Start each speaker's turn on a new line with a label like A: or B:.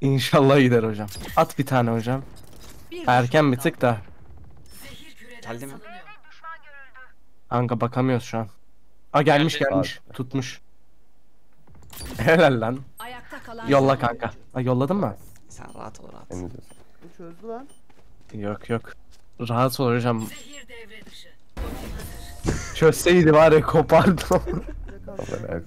A: İnşallah gider hocam. At bir tane hocam. Erken bir tık da.
B: Geldi mi?
A: Kanka bakamıyoruz şu an. Aa gelmiş
B: Geldi.
A: gelmiş. Tutmuş. Helal lan.
C: Ayakta kalan
A: Yolla kanka. Ha, yolladın mı?
B: Sen rahat ol rahat.
D: Temiz olsun.
E: Bu çözdü lan.
A: Yok yok. Rahat ol hocam. Çözseydi var ya kopardım.
E: Ne kaldı?
D: Baba